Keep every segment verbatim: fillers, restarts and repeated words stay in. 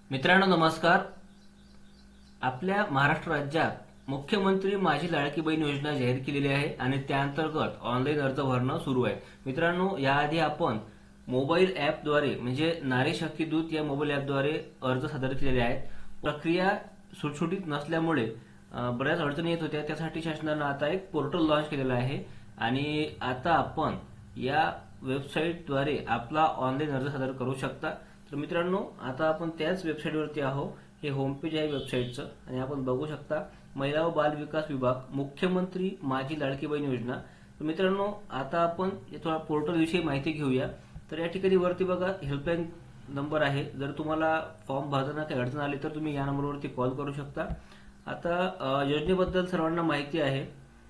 मित्रांनो नमस्कार. आपल्या महाराष्ट्र राज्यात मुख्यमंत्री माझी लाडकी बहीण योजना जाहीर केलेली आहे आणि त्या अंतर्गत ऑनलाईन अर्ज भरणं सुरू आहे. मित्रांनो, याआधी आपण मोबाईल ॲपद्वारे म्हणजे नारी शक्ती दूत या मोबाईल ॲपद्वारे अर्ज सादर केलेले आहेत. प्रक्रिया सुटसुटीत नसल्यामुळे अ, बऱ्याच अडचणी येत होत्या. त्यासाठी शासनानं आता एक पोर्टल लॉन्च केलेलं आहे आणि आता आपण या वेबसाईटद्वारे आपला ऑनलाईन अर्ज सादर करू शकता. तर मित्रांनो, आता आपण त्याच वेबसाईटवरती आहोत. हे होम पेज आहे वेबसाईटचं आणि आपण बघू शकता महिला व बाल विकास विभाग मुख्यमंत्री माझी लाडकी बहीण योजना. तर मित्रांनो, आता आपण थोडा पोर्टल विषयी माहिती घेऊया. तर या ठिकाणी वरती बघा हेल्पलाईन नंबर आहे. जर तुम्हाला फॉर्म भरताना काही अडचण आली तर तुम्ही या नंबरवरती कॉल करू शकता. आता अ, योजनेबद्दल सर्वांना माहिती आहे.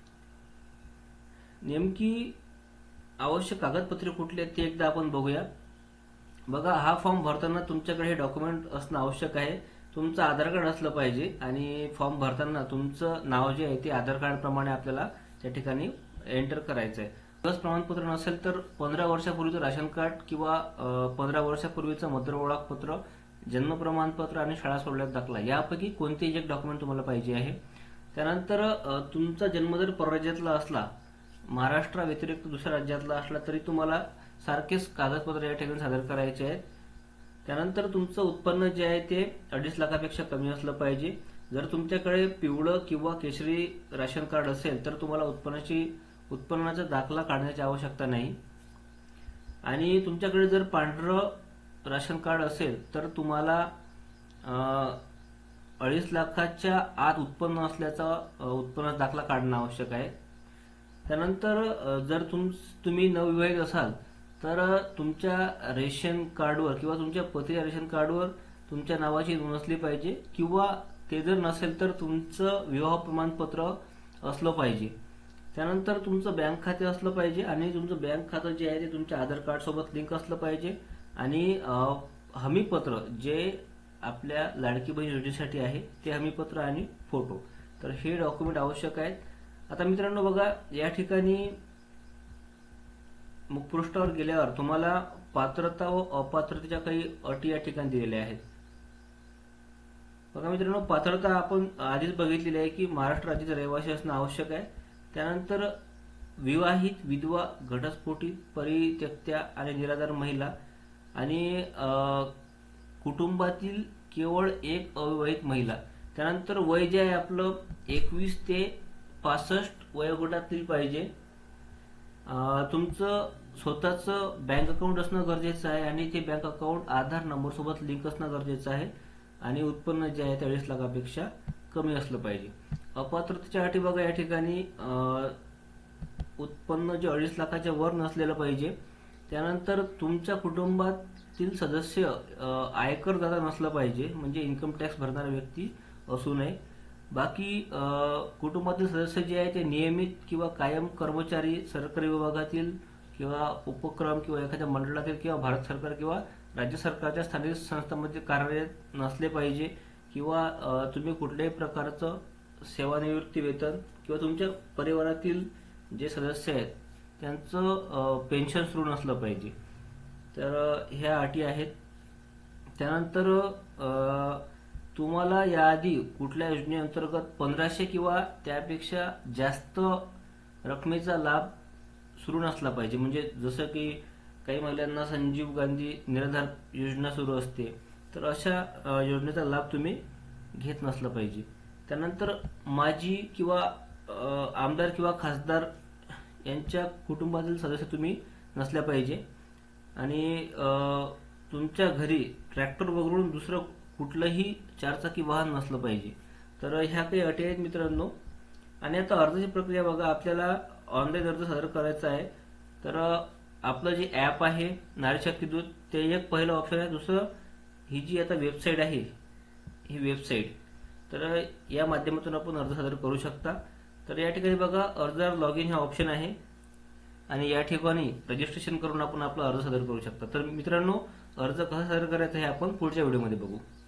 नेमकी आवश्यक कागदपत्रे कुठली आहेत ते एकदा आपण बघूया. बघा, हा फॉर्म भरताना तुमच्याकडे हे डॉक्युमेंट असणं आवश्यक आहे. तुमचं आधार कार्ड असलं पाहिजे आणि फॉर्म भरताना तुमचं नाव जे आहे ते आधार कार्ड प्रमाणे आपल्याला त्या ठिकाणी एंटर करायचं आहे. लस प्रमाणपत्र नसेल तर पंधरा वर्षापूर्वीचं राशन कार्ड किंवा पंधरा वर्षापूर्वीचं मतदार ओळखपत्र, जन्म प्रमाणपत्र आणि शाळा सोडल्याचा दाखला यापैकी कोणतेही एक डॉक्युमेंट तुम्हाला पाहिजे आहे. त्यानंतर अ, तुमचा जन्म जर परराज्यातला असला, महाराष्ट्रा व्यतिरिक्त दुसऱ्या राज्यातला असला तरी तुम्हाला सारखेच कागदपत्र या ठिकाणी सादर करायचे आहेत. त्यानंतर तुमचं उत्पन्न जे आहे ते अडीच लाखापेक्षा कमी असलं पाहिजे. जर तुमच्याकडे पिवळं किंवा केशरी राशन कार्ड असेल तर तुम्हाला उत्पन्नाची उत्पन्नाचा दाखला काढण्याची आवश्यकता नाही. आणि तुमच्याकडे जर पांढरं राशन कार्ड असेल तर तुम्हाला अं, अडीच लाखाच्या आत उत्पन्न असल्याचा अ, उत्पन्नाचा दाखला काढणं आवश्यक आहे. त्यानंतर अ, जर तुम तुम्ही नवविवाहित असाल तर अ, तुमच्या रेशन कार्डवर किंवा तुमच्या पतीच्या रेशन कार्डवर तुमच्या नावाची नोंद असली पाहिजे किंवा ते जर नसेल तर तुमचं विवाह प्रमाणपत्र असलं पाहिजे. त्यानंतर तुमचं बँक खाते असलं पाहिजे आणि तुमचं बँक खातं जे आहे ते तुमच्या आधार कार्ड सोबत लिंक असलं पाहिजे. आणि अ, हमीपत्र जे आपल्या लाडकी बहीण योजनेसाठी आहे ते हमीपत्र आणि फोटो, तर हे डॉक्युमेंट आवश्यक आहेत. आता मित्रांनो बघा, या ठिकाणी मुखपृष्ठावर गेल्यावर तुम्हाला पात्रता व अपात्रतेच्या काही अटी या ठिकाणी दिलेल्या आहेत. बघा मित्रांनो, पात्रता आपण आधीच बघितलेली आहे की महाराष्ट्र राज्याचा रहिवासी असणं आवश्यक आहे. त्यानंतर विवाहित, विधवा, घटस्फोटित, परित्यक्त्या आणि निराधार महिला आणि अ, कुटुंबातील केवळ एक अविवाहित महिला. त्यानंतर वय जे आहे आपलं एकवीस ते पासष्ट वयोगटातील पाहिजे. अ, तुमचं स्वतःचं बँक अकाउंट असणं गरजेचं आहे आणि ते बँक अकाउंट आधार नंबर सोबत लिंक असणं गरजेचं आहे. आणि उत्पन्न जे आहे ते अडीच लाखापेक्षा कमी असलं पाहिजे. अपात्रतेच्या अटी बघा, या ठिकाणी अ, उत्पन्न जे अडीच लाखाच्या वर नसलेलं पाहिजे. त्यानंतर तुमच्या कुटुंबातील सदस्य अ, आयकरदाता नसलं पाहिजे, म्हणजे इन्कम टॅक्स भरणारा व्यक्ती असू नये. बाकी अ, कुटुंबातील सदस्य जे आहे ते नियमित किंवा कायम कर्मचारी, सरकारी विभागातील किंवा उपक्रम किंवा एखाद्या मंडळातील किंवा भारत सरकार किंवा राज्य सरकारच्या स्थानिक संस्थांमध्ये कार्यरत नसले पाहिजे. किंवा अ, तुम्ही कुठल्याही प्रकारचं सेवानिवृत्ती वेतन किंवा तुमच्या परिवारातील जे सदस्य आहेत त्यांचं पेन्शन सुरू नसलं पाहिजे. तर अ, ह्या अटी आहेत. त्यानंतर अ, तुम्हाला याआधी कुठल्या योजनेअंतर्गत पंधराशे किंवा त्यापेक्षा जास्त रकमेचा लाभ सुरू नसला पाहिजे. म्हणजे जसं की काही महिलांना संजीव गांधी निराधार योजना सुरू असते, तर अशा अ, योजनेचा लाभ तुम्ही घेत नसला पाहिजे. त्यानंतर माजी किंवा अ, आमदार किंवा खासदार यांच्या कुटुंबातील सदस्य तुम्ही नसल्या पाहिजे. आणि अ, तुमच्या घरी ट्रॅक्टर वगळून दुसरं कुठलंही चारचाकी वाहन नसलं पाहिजे. तर ह्या काही अटी आहेत मित्रांनो. आणि आता अर्जाची प्रक्रिया बघा, आपल्याला ऑनलाईन अर्ज सादर करायचा आहे. तर अ, आपलं जे ॲप आहे नारी शक्ती दूत, ते एक पहिलं ऑप्शन आहे. दुसरं ही जी आता वेबसाईट आहे, ही वेबसाईट, तर या माध्यमातून आपण अर्ज सादर करू शकता. तर या ठिकाणी बघा, अर्जदार लॉग इन हा ऑप्शन आहे आणि या ठिकाणी रजिस्ट्रेशन करून आपण आपला अर्ज सादर करू शकता. तर मित्रांनो, अर्ज कसा सादर करायचा हे आपण पुढच्या व्हिडिओमध्ये बघू.